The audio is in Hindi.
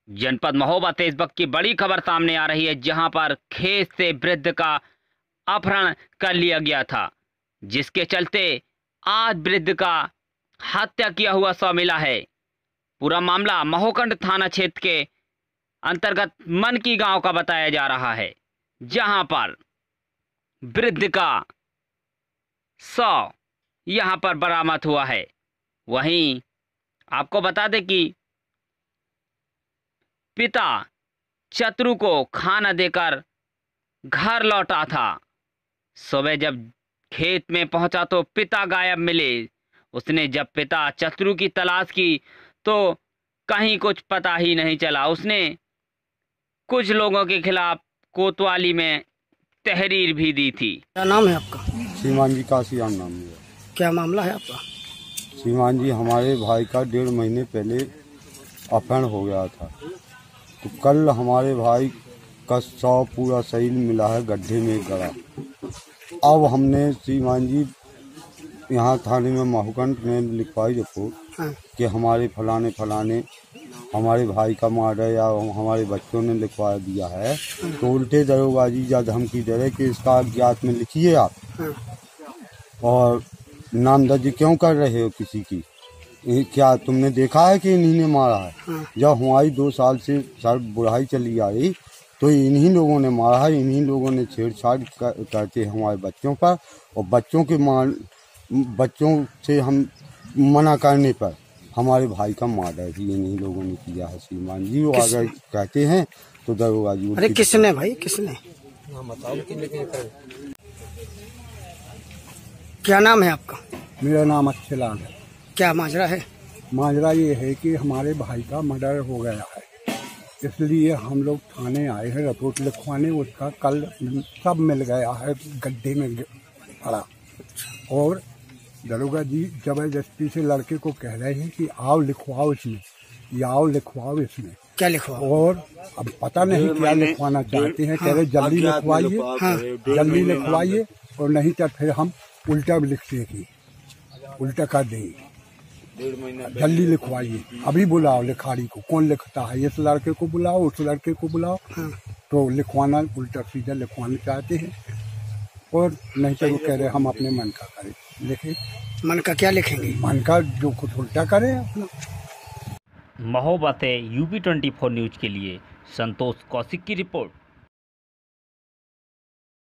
जनपद महोबा से इस वक्त की बड़ी खबर सामने आ रही है, जहां पर खेत से वृद्ध का अपहरण कर लिया गया था, जिसके चलते आज वृद्ध का हत्या किया हुआ शव मिला है। पूरा मामला महोकंड थाना क्षेत्र के अंतर्गत मनकी गांव का बताया जा रहा है, जहां पर वृद्ध का शव यहां पर बरामद हुआ है। वहीं आपको बता दें कि पिता चतुरु को खाना देकर घर लौटा था। सुबह जब खेत में पहुंचा तो पिता गायब मिले। उसने जब पिता चतुरु की तलाश की तो कहीं कुछ पता ही नहीं चला। उसने कुछ लोगों के खिलाफ कोतवाली में तहरीर भी दी थी। क्या नाम है आपका? श्रीमान जी काशियान नाम है। क्या मामला है आपका? श्रीमान जी, हमारे भाई का 1.5 महीने पहले अपहरण हो गया था, तो कल हमारे भाई का शव पूरा शरीर मिला है, गड्ढे में गड़ा। अब हमने श्रीमान जी यहाँ थाने में महोकंड में लिखवाई रिपोर्ट कि हमारे फलाने हमारे भाई का मर्डर या हमारे बच्चों ने लिखवा दिया है, तो उल्टे दरोगा जी या धमकी दे रहे कि इसका अज्ञात में लिखिए आप, और नाम दर्ज क्यों कर रहे हो किसी की? क्या तुमने देखा है कि इन्हीं ने मारा है? जब हमारी 2 साल से सर बुढ़ाई चली आ रही तो इन्हीं लोगों ने मारा है, इन्हीं लोगों ने छेड़छाड़ करते हमारे बच्चों पर, और बच्चों से हम मना करने पर हमारे भाई का मर्डर भी इन्हीं लोगों ने किया है श्रीमान जी। वो अगर कहते हैं तो दरोगा जी। अरे किसने भाई, किसने? क्या नाम है आपका? मेरा नाम अच्छेलाल है। क्या माजरा है? माजरा ये है कि हमारे भाई का मर्डर हो गया है, इसलिए हम लोग थाने आए हैं रिपोर्ट लिखवाने। उसका कल सब मिल गया है, गड्ढे में पड़ा, और दरोगा जी जबरदस्ती से लड़के को कह रहे हैं कि आओ लिखवाओ इसमें, या आओ लिखवाओ इसमें। क्या लिखवाओ? और अब पता नहीं क्या लिखवाना चाहते हैं। कह रहे जल्दी लिखवाइए, जल्दी लिखवाइए, और नहीं तो फिर हम उल्टा लिख देंगे, उल्टा कर देंगे। जल्दी लिखवाइए, अभी बुलाओ लिखारी को। कौन लिखता है? इस लड़के को बुलाओ, उस लड़के को बुलाओ। तो लिखवाना उल्टा सीधा लिखवाना चाहते हैं, और नहीं तो वो कह रहे हम अपने मन का करें, लिखे। मन का क्या लिखेंगे? मन का जो कुछ उल्टा करे अपना। महोबा से UP24 न्यूज के लिए संतोष कौशिक की रिपोर्ट।